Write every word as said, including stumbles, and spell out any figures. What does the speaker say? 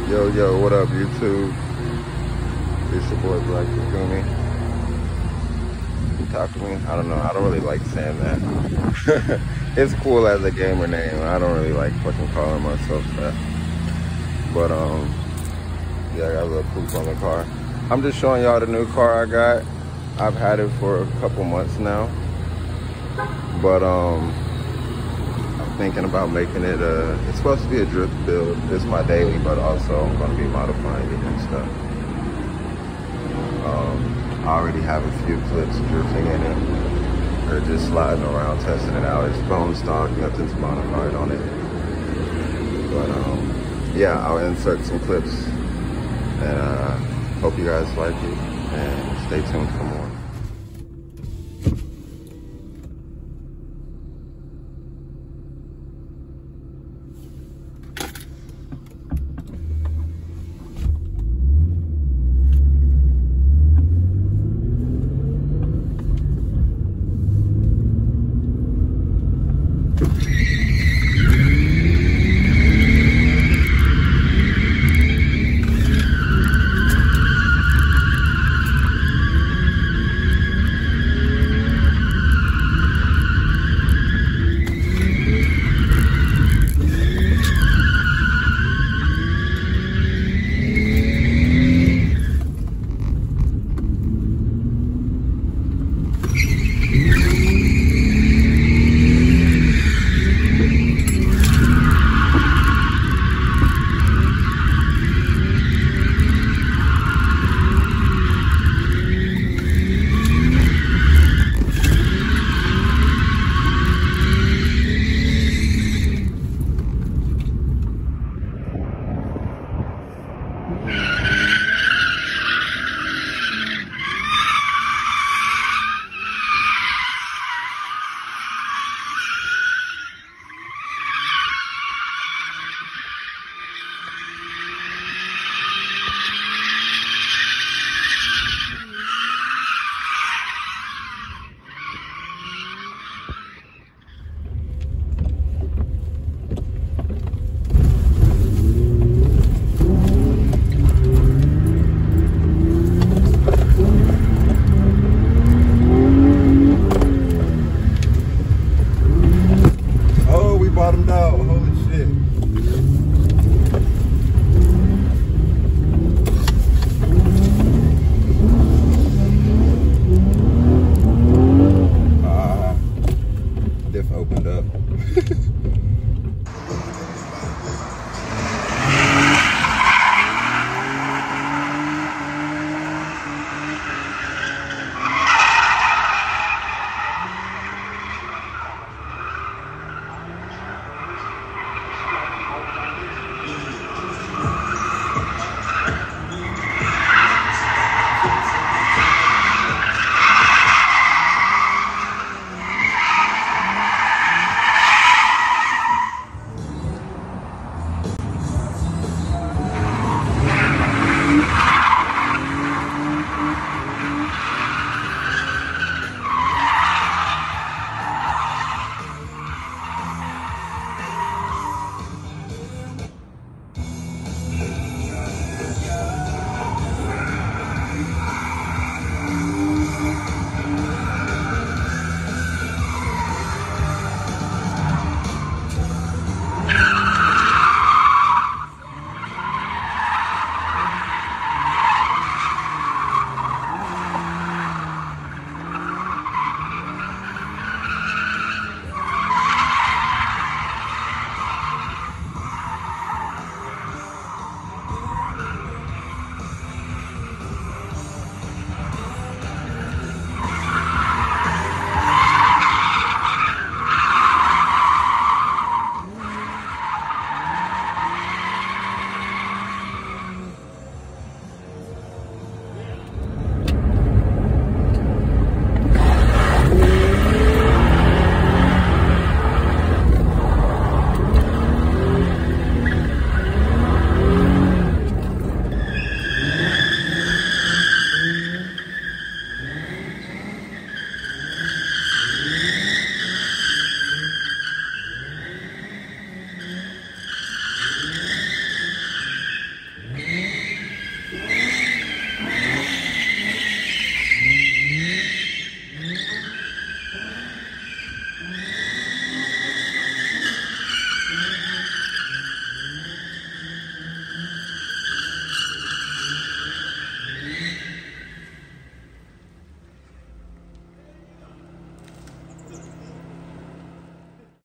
Yo, yo, what up, YouTube? It's your boy Black Takumi. Takumi? I don't know. I don't really like saying that. It's cool as a gamer name. I don't really like fucking calling myself that. But, um, yeah, I got a little poop on the car. I'm just showing y'all the new car I got. I've had it for a couple months now. But, um, thinking about making it a, it's supposed to be a drift build. It's my daily, but also I'm going to be modifying it and stuff. Um, I already have a few clips drifting in it, or just sliding around, testing it out. It's bone stock, nothing's modified on it. But um, yeah, I'll insert some clips, and uh, hope you guys like it, and stay tuned for more.